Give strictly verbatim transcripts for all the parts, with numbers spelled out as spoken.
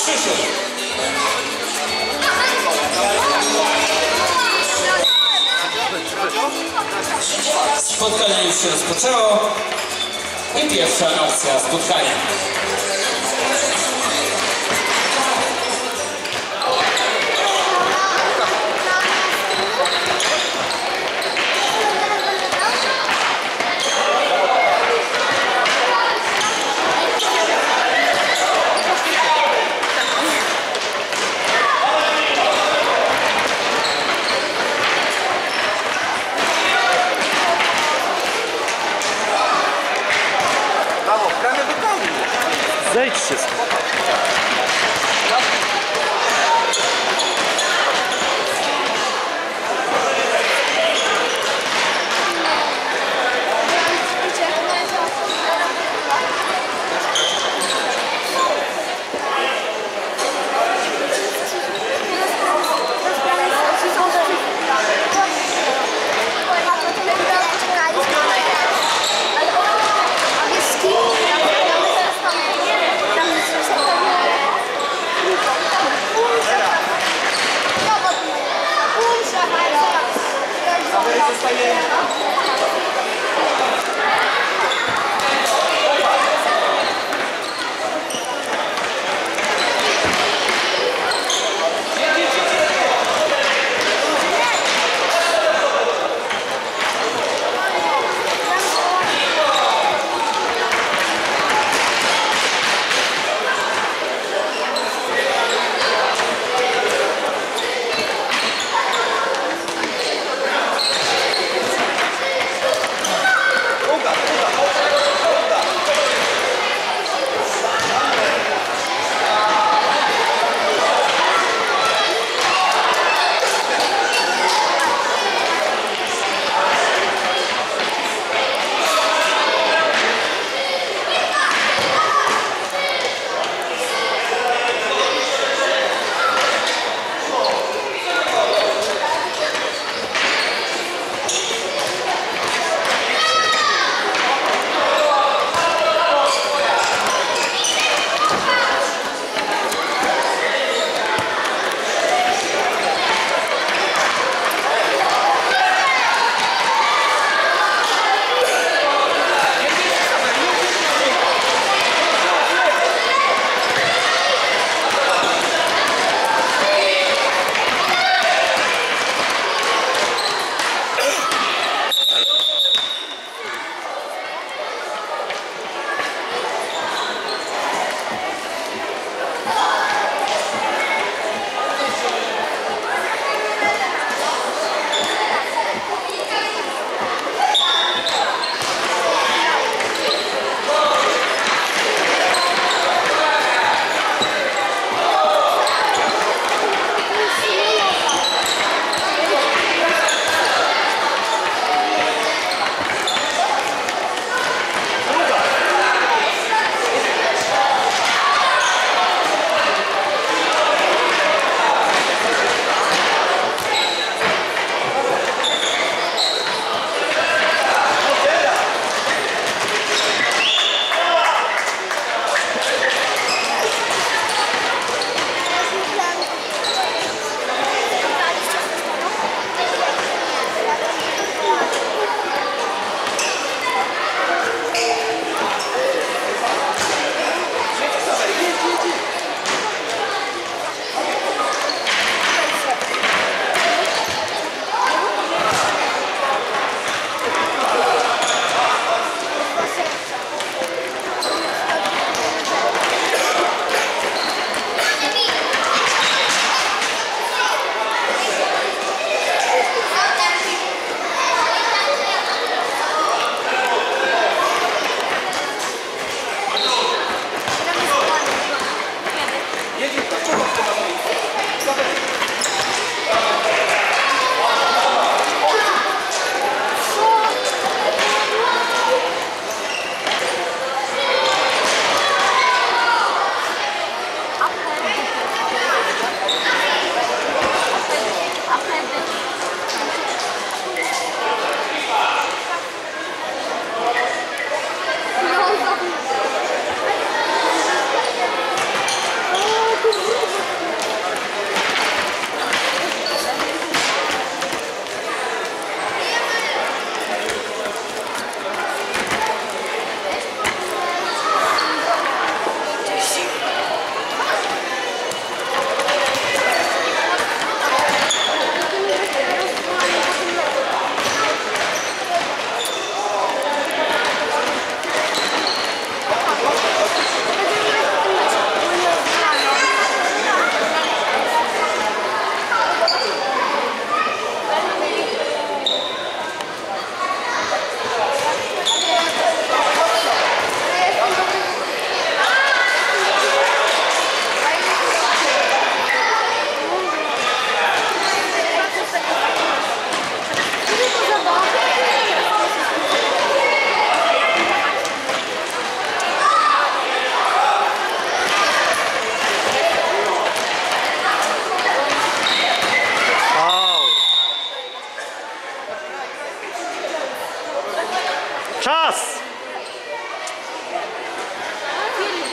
Krzysiu. Spotkanie już się rozpoczęło i pierwsza akcja spotkania. Zejdźcie z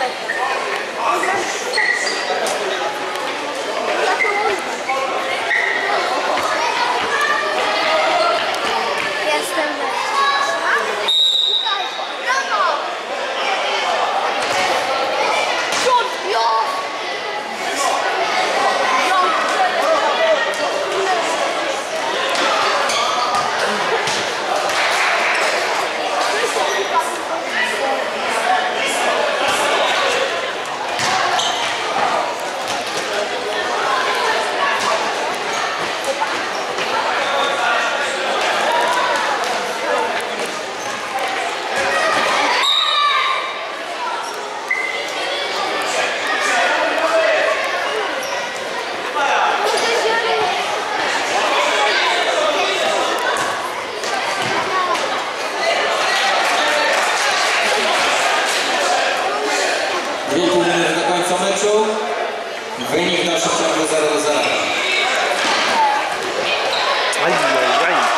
Dwie pół minuty do końca meczu. Wynik nasz ciągle zero do zera. Aj, aj, aj.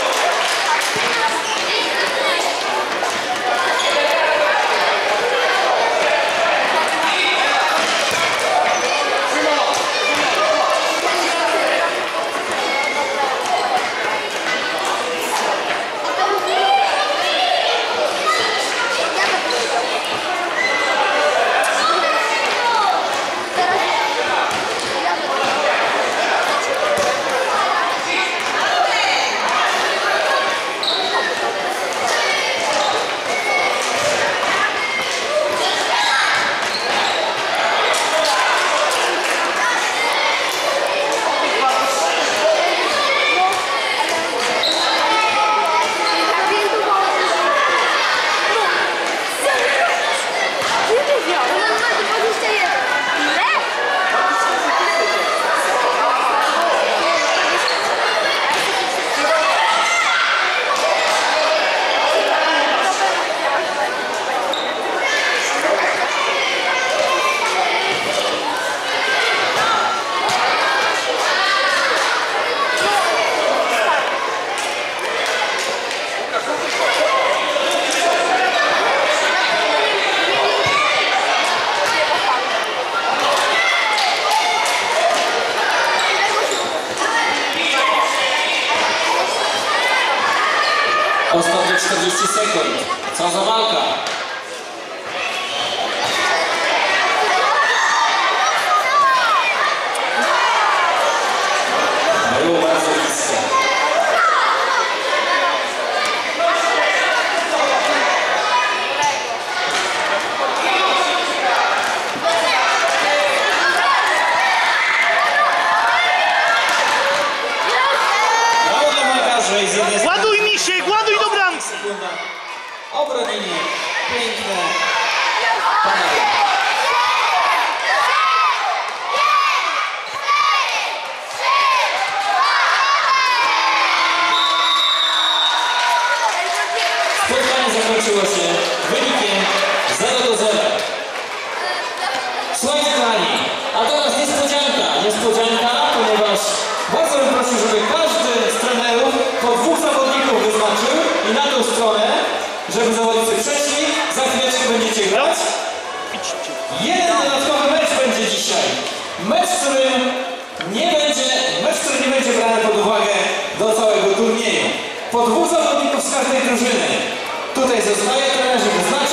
Ostatnie czterdzieści sekund. Co za walka? Było bardzo blisko. Brawo dla walkarzy i z jednej strony. Ładuj mi się, ładuj do bramki! Sekunda. Obronili. Piękne. Panowie. Spotkanie zakończyło się wynikiem zero do zera. Słuchajcie kochani, a teraz niespodzianka. Niespodzianka, ponieważ bardzo bym prosił, żeby każdy z trenerów po dwóch zawodników wyznaczył i na tą stronę, żeby zawodnicy przeszli, za chwileczkę będziecie grać. Jeden dodatkowy mecz będzie dzisiaj. Mecz, który nie będzie, mecz, który nie będzie brany pod uwagę do całego turnieju. Po dwóch zawodników z każdej drużyny. Tutaj zostaje trener, żeby wyznaczyć.